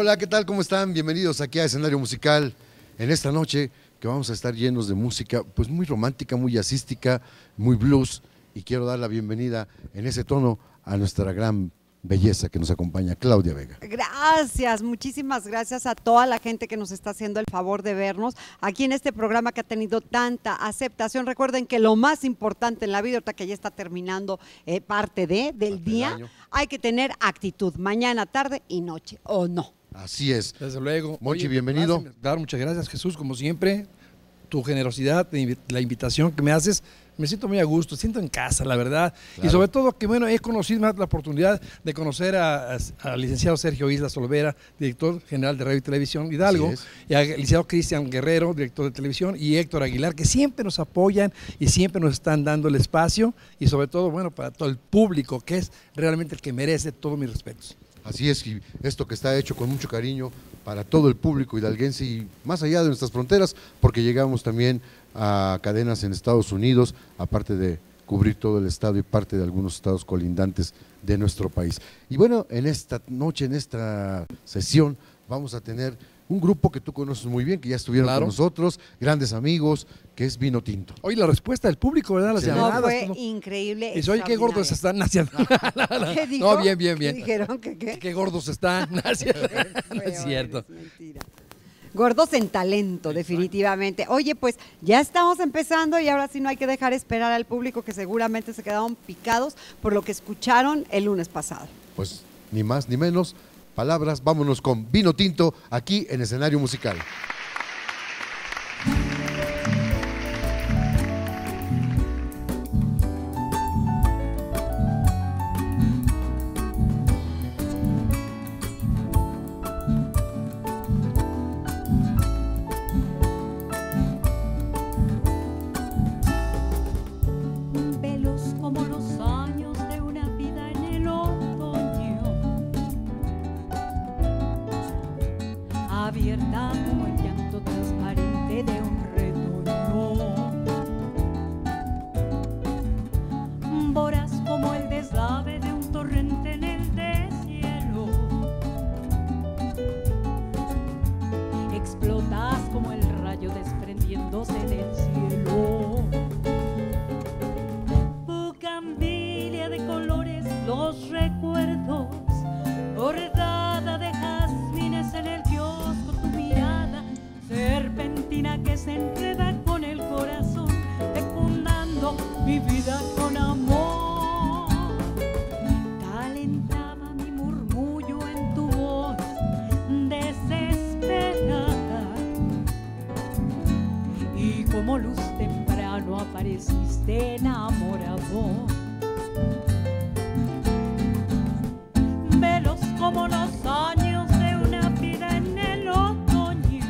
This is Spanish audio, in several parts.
Hola, ¿qué tal? ¿Cómo están? Bienvenidos aquí a Escenario Musical en esta noche que vamos a estar llenos de música pues muy romántica, muy jazzística, muy blues, y quiero dar la bienvenida en ese tono a nuestra gran belleza que nos acompaña, Claudia Vega. Gracias, muchísimas gracias a toda la gente que nos está haciendo el favor de vernos aquí en este programa que ha tenido tanta aceptación. Recuerden que lo más importante en la vida, ahorita que ya está terminando parte del día, hay que tener actitud, mañana, tarde y noche, ¿o no? Así es. Desde luego. Monchi, bienvenido. Claro, muchas gracias, Jesús, como siempre. Tu generosidad, la invitación que me haces, me siento muy a gusto, siento en casa, la verdad. Claro. Y sobre todo que, bueno, he conocido más la oportunidad de conocer al licenciado Sergio Islas Olvera, director general de Radio y Televisión Hidalgo, y al licenciado Cristian Guerrero, director de televisión, y Héctor Aguilar, que siempre nos apoyan y siempre nos están dando el espacio, y sobre todo, bueno, para todo el público, que es realmente el que merece todos mis respetos. Así es, y esto que está hecho con mucho cariño para todo el público hidalguense y más allá de nuestras fronteras, porque llegamos también a cadenas en Estados Unidos, aparte de cubrir todo el estado y parte de algunos estados colindantes de nuestro país. Y bueno, en esta noche, en esta sesión, vamos a tener un grupo que tú conoces muy bien, que ya estuvieron con nosotros, grandes amigos, que es Vino Tinto. Oye, la respuesta del público, ¿verdad? Las llamadas. No, fue increíble. Dice, oye, qué gordos están. ¿Qué dijo? No, bien. ¿Qué dijeron? ¿Qué? Qué gordos están. No es cierto. Es mentira. Gordos en talento, definitivamente. Oye, pues ya estamos empezando y ahora sí no hay que dejar esperar al público que seguramente se quedaron picados por lo que escucharon el lunes pasado. Pues ni más ni menos palabras, vámonos con Vino Tinto aquí en Escenario Musical. Abierta como el llanto transparente de un retoño, voraz como el deslave de un torrente en el deshielo, explotas como el rayo desprendiéndose del cielo, bugambilia de colores los recuerdos, bordada de jazmines en el kiosco, tu mirada serpentina que se enreda con el corazón, fecundando mi vida con amor. Calentaba mi murmullo en tu voz desesperada, y como luz temprano apareciste enamorado. Velos como los años de una vida en el otoño,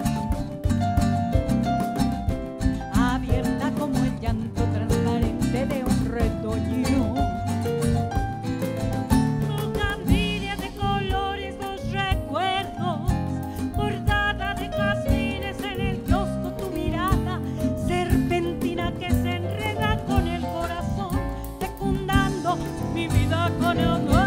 abierta como el llanto transparente de un retoño, bugambilia de colores los recuerdos, bordada de jazmines en el kiosco, tu mirada serpentina que se enreda con el corazón, fecundando mi vida con amor.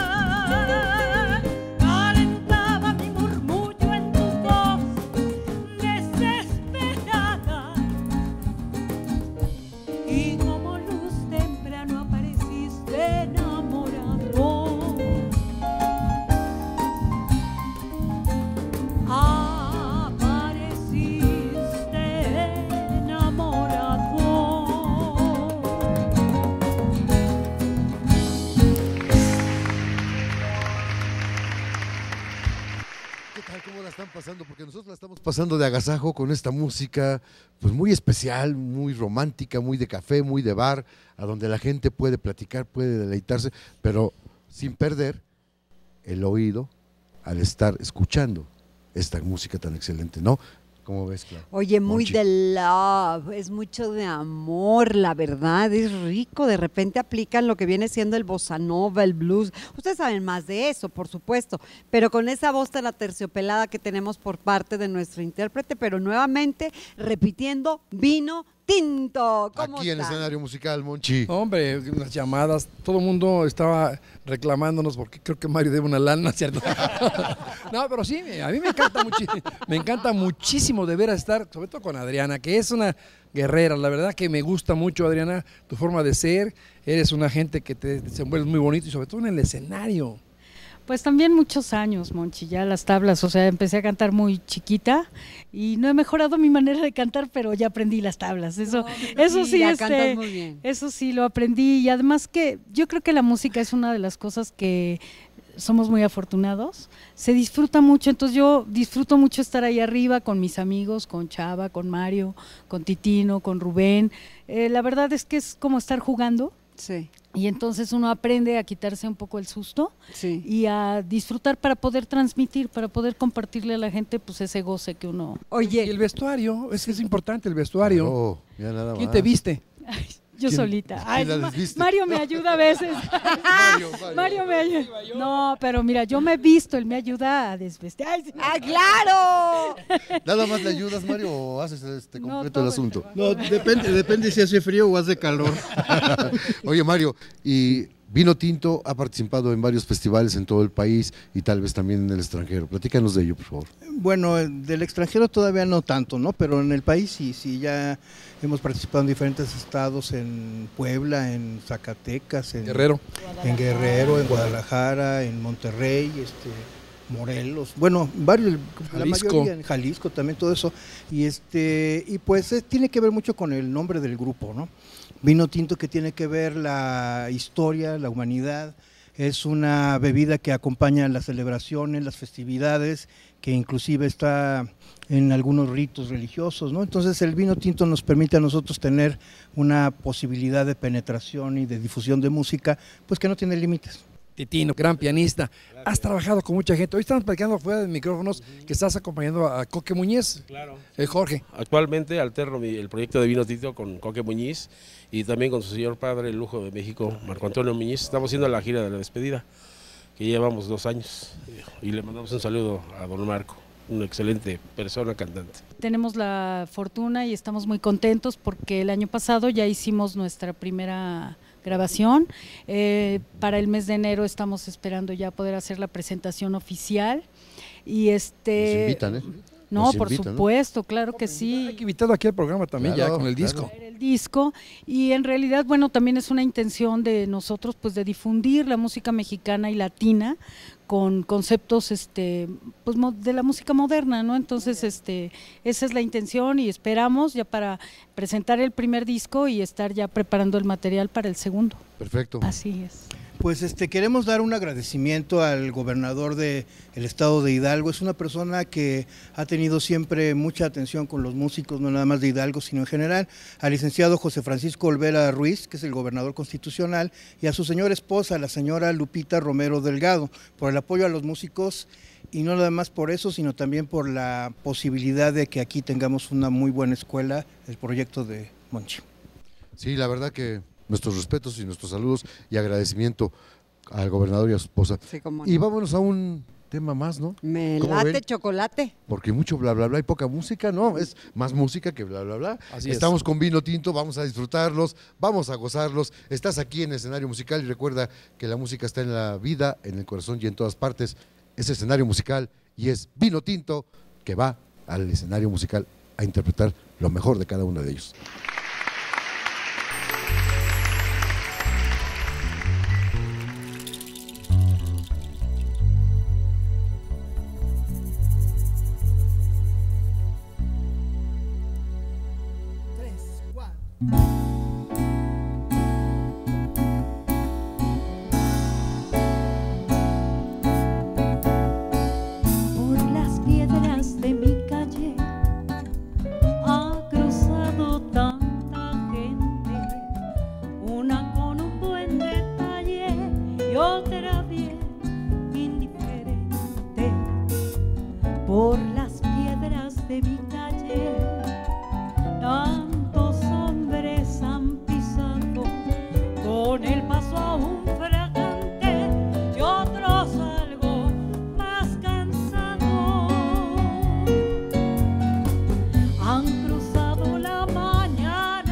¿Cómo la están pasando? Porque nosotros la estamos pasando de agasajo con esta música pues muy especial, muy romántica, muy de café, muy de bar, a donde la gente puede platicar, puede deleitarse, pero sin perder el oído al estar escuchando esta música tan excelente, ¿no? ¿Cómo ves, Clau? Oye, muy Monchi. de love, es mucho de amor, la verdad, es rico. De repente aplican lo que viene siendo el bossa nova, el blues. Ustedes saben más de eso, por supuesto, pero con esa voz tan aterciopelada que tenemos por parte de nuestro intérprete, pero nuevamente repitiendo, Vino Tinto. ¿Cómo Aquí en el están? escenario musical, Monchi. Hombre, las llamadas, todo el mundo estaba reclamándonos porque creo que Mario debe una lana, ¿cierto? No, pero sí, a mí me encanta muchísimo de veras estar, sobre todo con Adriana, que es una guerrera. La verdad que me gusta mucho, Adriana, tu forma de ser. Eres una gente que te desenvuelves muy bonito y sobre todo en el escenario. Pues también muchos años, Monchi, ya las tablas, o sea, empecé a cantar muy chiquita y no he mejorado mi manera de cantar, pero ya aprendí las tablas. Eso sí, ya cantas muy bien. eso sí lo aprendí y además que yo creo que la música es una de las cosas que somos muy afortunados, se disfruta mucho, entonces yo disfruto mucho estar ahí arriba con mis amigos, con Chava, con Mario, con Titino, con Rubén. La verdad es que es como estar jugando. Sí, Y entonces uno aprende a quitarse un poco el susto sí. y a disfrutar para poder transmitir, para poder compartirle a la gente pues ese goce que uno... Y Oye, el vestuario, es importante el vestuario. Oh, ya nada ¿Quién más. te viste? Ay, yo ¿Quién- solita. quién Ay, la desviste? Mario me ayuda a veces. Mario me ayuda. No, pero mira, yo me he visto, él me ayuda a desvestir. Ay, sí. ¡ah, claro! ¿Nada más le ayudas, Mario, o haces No, completo todo el el asunto? No, depende si hace frío o hace calor. Oye, Mario, y Vino Tinto ha participado en varios festivales en todo el país y tal vez también en el extranjero. Platícanos de ello, por favor. Bueno, del extranjero todavía no tanto, ¿no? Pero en el país sí, ya hemos participado en diferentes estados, en Puebla, en Zacatecas, en Guerrero. en Guerrero, en Guadalajara, en Monterrey, Morelos, bueno, varios, la Jalisco. mayoría, en Jalisco también, todo eso. Y pues tiene que ver mucho con el nombre del grupo, ¿no? Vino Tinto, que tiene que ver la historia, la humanidad. Es una bebida que acompaña las celebraciones, las festividades, que inclusive está en algunos ritos religiosos, ¿no? Entonces el vino tinto nos permite a nosotros tener una posibilidad de penetración y de difusión de música, pues que no tiene límites. Titino, gran pianista. Has trabajado con mucha gente. Hoy estamos platicando fuera de micrófonos que estás acompañando a Coque Muñiz. Claro. Jorge. Actualmente alterno el proyecto de Vino Tinto con Coque Muñiz y también con su señor padre, el lujo de México, Marco Antonio Muñiz. Estamos haciendo la gira de la despedida, que llevamos 2 años. Y le mandamos un saludo a don Marco, una excelente persona, cantante. Tenemos la fortuna y estamos muy contentos porque el año pasado ya hicimos nuestra primera grabación. Para el mes de enero estamos esperando ya poder hacer la presentación oficial. Y Nos invitan, ¿eh? No, Nos por invitan, ¿no? supuesto, claro que sí. Hay que invitarlo aquí al programa también, Claro, ya con el claro. disco. El disco y en realidad, bueno, también es una intención de nosotros pues de difundir la música mexicana y latina con conceptos pues de la música moderna, ¿no? Entonces, esa es la intención y esperamos ya para presentar el primer disco y estar ya preparando el material para el segundo. Perfecto. Así es. Pues queremos dar un agradecimiento al gobernador del estado de Hidalgo. Es una persona que ha tenido siempre mucha atención con los músicos, no nada más de Hidalgo, sino en general, al licenciado José Francisco Olvera Ruiz, que es el gobernador constitucional, y a su señora esposa, la señora Lupita Romero Delgado, por el apoyo a los músicos, y no nada más por eso, sino también por la posibilidad de que aquí tengamos una muy buena escuela, el proyecto de Monchi. Sí, la verdad que nuestros respetos y nuestros saludos y agradecimiento al gobernador y a su esposa. Sí, cómo no. Y vámonos a un tema más, ¿no? Me ¿Cómo late ven? chocolate. Porque mucho bla bla bla y poca música, no, es más música que bla bla bla. Así es. Estamos con Vino Tinto, vamos a disfrutarlos, vamos a gozarlos. Estás aquí en el escenario musical y recuerda que la música está en la vida, en el corazón y en todas partes. Es escenario musical y es Vino Tinto que va al escenario musical a interpretar lo mejor de cada uno de ellos. Por las piedras de mi calle ha cruzado tanta gente, una con un buen detalle y otra bien indiferente. Por las piedras de mi calle tantos hombres han pisado con el paso aún fragante y otros algo más cansados. Han cruzado la mañana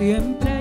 siempre